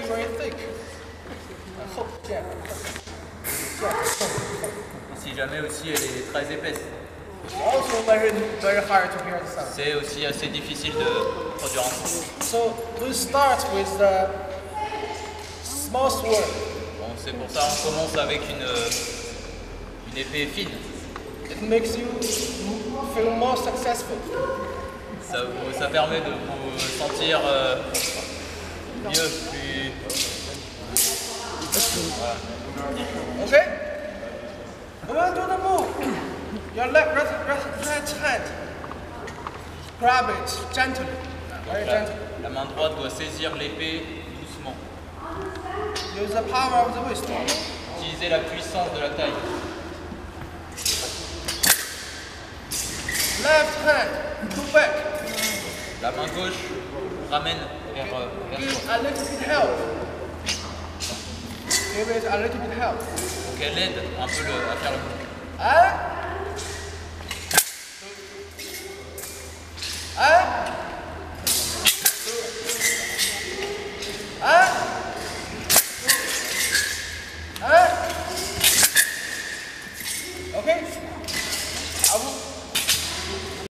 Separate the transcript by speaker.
Speaker 1: be very thick. I hope, Jack.
Speaker 2: Si jamais aussi elle est très épaisse.
Speaker 1: Also very hard to hear the sound.
Speaker 2: C'est aussi assez difficile de produire un son.
Speaker 1: So we start with the small sword.
Speaker 2: Bon, c'est pour ça qu'on commence avec une épée fine.
Speaker 1: It makes you feel more successful.
Speaker 2: Ça permet de vous sentir mieux, plus... Voilà.
Speaker 1: Okay? We will do the move. Your right hand. Grab it gently. Very gently.
Speaker 2: La main droite doit saisir l'épée doucement.
Speaker 1: Use the power of the wrist.
Speaker 2: Utilisez la puissance de la taille.
Speaker 1: Left hand, pull back.
Speaker 2: La main gauche ramène vers
Speaker 1: Give
Speaker 2: soi.
Speaker 1: a little bit help. Give it a little bit help.
Speaker 2: Donc elle aide un peu à faire le mouvement.
Speaker 1: And